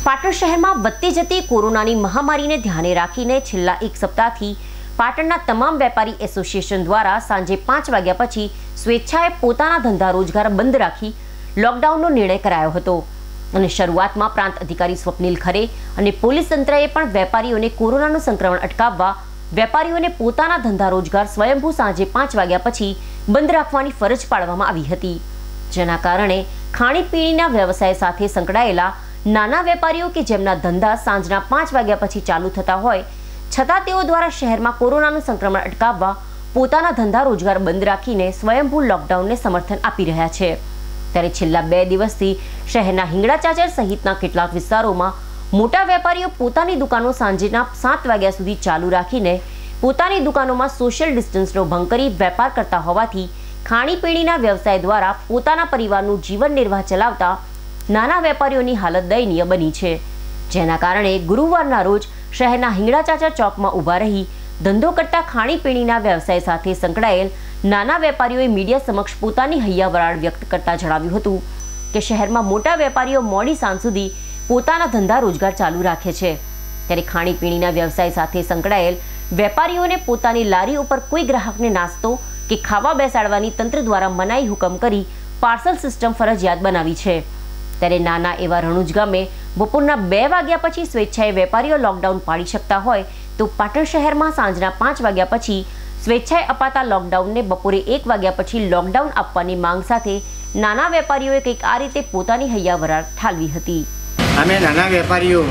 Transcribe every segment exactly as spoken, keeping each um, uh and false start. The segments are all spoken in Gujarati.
પાટણ શહેરમાં વધતી જતી કોરોનાની મહામારીને ધ્યાને રાખીને છેલ્લા એક સપ્તાહથી પાટણના તમામ વેપારી એસોસિએશન દ્વારા સાંજે પાંચ વાગ્યા પછી સ્વેચ્છાએ પોતાના ધંધા રોજગાર બંધ રાખી લોકડાઉનનો નિર્ણય કરાયો હતો અને શરૂઆતમાં પ્રાંત અધિકારી સ્વપ્નિલ ખરે અને પોલીસ તંત્રએ પણ વેપારીઓને કોરોનાનું સંક્રમણ અટકાવવા વેપારીઓને પોતાના ધંધા રોજગાર સ્વયંભૂ સાંજે પાંચ વાગ્યા પછી બંધ રાખવાની ફરજ પાડવામાં આવી હતી, જેના કારણે ખાણીપીણીના વ્યવસાય સાથે સંકળાયેલા નાના વેપારીઓ કે જેમના ધંધા સાંજના પાંચ વાગ્યા પછી ચાલુ થતા હોય છતાં તેઓ દ્વારા શહેરમાં કોરોનાનું સંક્રમણ અટકાવવા પોતાના ધંધા રોજગાર બંધ રાખીને સ્વયંભૂ લોકડાઉનને સમર્થન આપી રહ્યા છે। ત્યારે છેલ્લા બે દિવસથી શહેરના હિંગળા ચાચર સહિતના કેટલાક વિસ્તારોમાં મોટા વેપારીઓ પોતાની દુકાનો સાંજના સાત વાગ્યા સુધી ચાલુ રાખીને પોતાની દુકાનોમાં સોશિયલ ડિસ્ટન્સનો ભંગ કરી વેપાર કરતા હોવાથી ખાણીપીણીના વ્યવસાય દ્વારા પોતાના પરિવારનું જીવન નિર્વાહ ચલાવતા નાના વેપારીઓની હાલત દયનીય બની છે, જેના કારણે ગુરુવારના રોજ શહેરના હિંગળા ચાચર ચોકમાં ઊભા રહી ધંધો કરતા ખાણીપીણીના વ્યવસાય સાથે સંકળાયેલ નાના વેપારીઓએ મીડિયા સમક્ષ પોતાની હૈયાવરાળ વ્યક્ત કરતા જણાવ્યું હતું કે શહેરમાં મોટા વેપારીઓ મોડી સાંજ સુધી પોતાના ધંધા રોજગાર ચાલુ રાખે છે, ત્યારે ખાણીપીણીના વ્યવસાય સાથે સંકળાયેલ વેપારીઓને પોતાની લારી ઉપર કોઈ ગ્રાહકને નાસ્તો કે ખાવા બેસાડવાની તંત્ર દ્વારા મનાઈ હુકમ કરી પાર્સલ સિસ્ટમ ફરજિયાત બનાવી છે। ત્યારે નાના એવા રણુજ ગામે બપોરના બે વાગ્યા પછી સ્વેચ્છાએ વેપારીઓ લોકડાઉન પાડી શકતા હોય તો પાટણ શહેરમાં સાંજના પાંચ વાગ્યા પછી સ્વેચ્છાએ અપાતા લોકડાઉનને બપોરે એક વાગ્યા પછી લોકડાઉન આપવાની માંગ સાથે નાના વેપારીઓએ કંઈક આ રીતે પોતાની હૈયાવરાળ ઠાલવી હતી। અમે નાના વેપારીઓ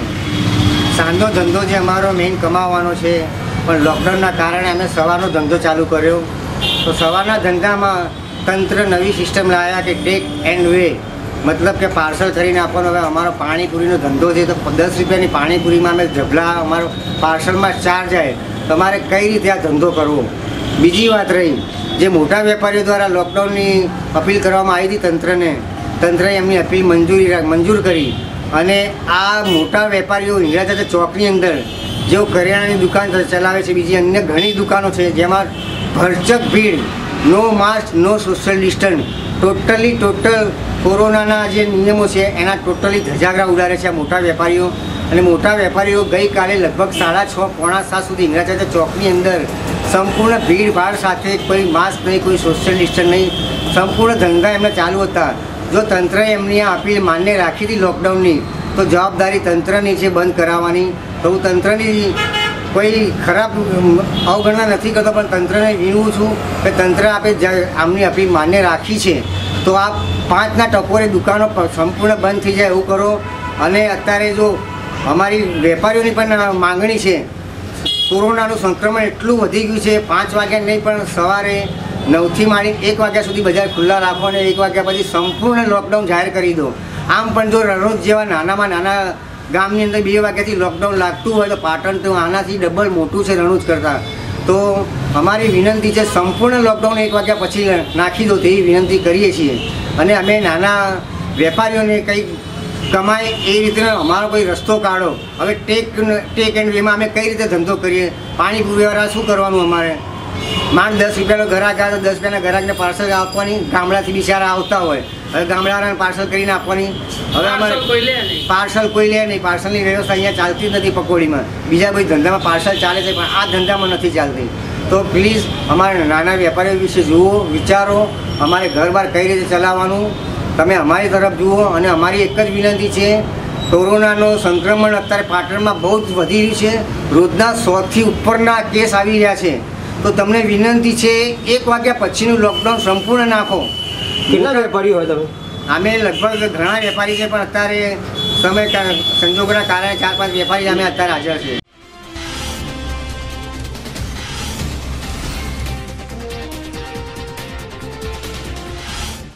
સાંજનો ધંધો જે અમારો મેઇન કમાવાનો છે, પણ લોકડાઉનના કારણે અમે સવારનો ધંધો ચાલુ કર્યો તો સવારના ધંધામાં તંત્ર નવી સિસ્ટમ લાવ્યા કે ટેક એન્ડ વે, મતલબ કે પાર્સલ કરીને આપવાનો। હવે અમારો પાણીપુરીનો ધંધો છે તો દસ રૂપિયાની પાણીપુરીમાં અમે ઝબલા અમારો પાર્સલમાં ચાર્જ આવે, તમારે કઈ રીતે આ ધંધો કરવો। બીજી વાત રહી જે મોટા વેપારીઓ દ્વારા લોકડાઉનની અપીલ કરવામાં આવી હતી તંત્રને, તંત્રએ એમની અપીલ મંજૂરી મંજૂર કરી અને આ મોટા વેપારીઓ હિંગળા ચાચર ચોકની અંદર જેઓ કરિયાણાની દુકાન ચલાવે છે, બીજી અન્ય ઘણી દુકાનો છે જેમાં ભરચક ભીડ, no mask no social distance, totally total કોરોનાના જે નિયમો છે એના ટોટલી ધજાગરા ઉડાડે છે આ મોટા વેપારીઓ। અને મોટા વેપારીઓ ગઈકાલે લગભગ સાડા છ પોણા સાત સુધી હિંગળા ચાચર ચોકની અંદર સંપૂર્ણ ભીડ ભાડ સાથે કોઈ માસ્ક નહીં, કોઈ સોશિયલ ડિસ્ટન્સ નહીં, સંપૂર્ણ ધંધા એમને ચાલુ હતા। જો તંત્રએ એમની આ અપીલ માન્ય રાખી હતી લોકડાઉનની તો જવાબદારી તંત્રની છે બંધ કરાવવાની। તો હું તંત્રની કોઈ ખરાબ અવગણના નથી કરતો, પણ તંત્રને વિનવું છું કે તંત્ર આપે આમની અપીલ માન્ય રાખી છે તો આ પાંચના ટકોરે દુકાનો સંપૂર્ણ બંધ થઈ જાય એવું કરો। અને અત્યારે જો અમારી વેપારીઓની પણ માંગણી છે, કોરોનાનું સંક્રમણ એટલું વધી ગયું છે, પાંચ વાગ્યા નહીં પણ સવારે નવથી માંડી એક વાગ્યા સુધી બજાર ખુલ્લા રાખો અને એક વાગ્યા પછી સંપૂર્ણ લોકડાઉન જાહેર કરી દો। આમ પણ જો રણુજ જેવા નાનામાં નાના ગામની અંદર બે વાગ્યાથી લોકડાઉન લાગતું હોય તો પાટણ તો આનાથી ડબલ મોટું છે રણુજ કરતાં। તો અમારી વિનંતી છે સંપૂર્ણ લોકડાઉન એક વાગ્યા પછી નાખી દો તેવી વિનંતી કરીએ છીએ। અને અમે નાના વેપારીઓને કંઈક કમાય એ રીતે અમારો કોઈ રસ્તો કાઢો। હવે ટેક ટેક એન્ડ વેમાં અમે કઈ રીતે ધંધો કરીએ? પાણીપુરીવાળા શું કરવાનું? અમારે માંડ દસ રૂપિયાનો ગ્રાહક આવે તો દસ રૂપિયાના ગ્રાહકને પાર્સલ આપવાની, ગામડાથી બિચારા આવતા હોય હવે ગામડાવાળાને પાર્સલ કરીને આપવાની। હવે અમારે પાર્સલ કોઈ લે નહીં, પાર્સલની વ્યવસ્થા અહીંયા ચાલતી જ નથી પકોડીમાં, બીજા કોઈ ધંધામાં પાર્સલ ચાલે છે પણ આ ધંધામાં નથી ચાલતી। તો પ્લીઝ અમારા નાના વેપારીઓ વિશે જુઓ, વિચારો, અમારે ઘર બહાર કઈ રીતે ચલાવવાનું તમે અમારી તરફ જુઓ। અને અમારી એક જ વિનંતી છે, કોરોનાનું સંક્રમણ અત્યારે પાટણમાં બહુ જ વધી રહ્યું છે, રોજના સોથી ઉપરના કેસ આવી રહ્યા છે, તો તમને વિનંતી છે એક વાગ્યા પછીનું લોકડાઉન સંપૂર્ણ નાખો। કેટલા વેપારીઓ હોય તમે? અમે લગભગ ઘણા વેપારી છે પણ અત્યારે સમય સંજોગોના કારણે ચાર પાંચ વેપારી અમે અત્યારે હાજર છે।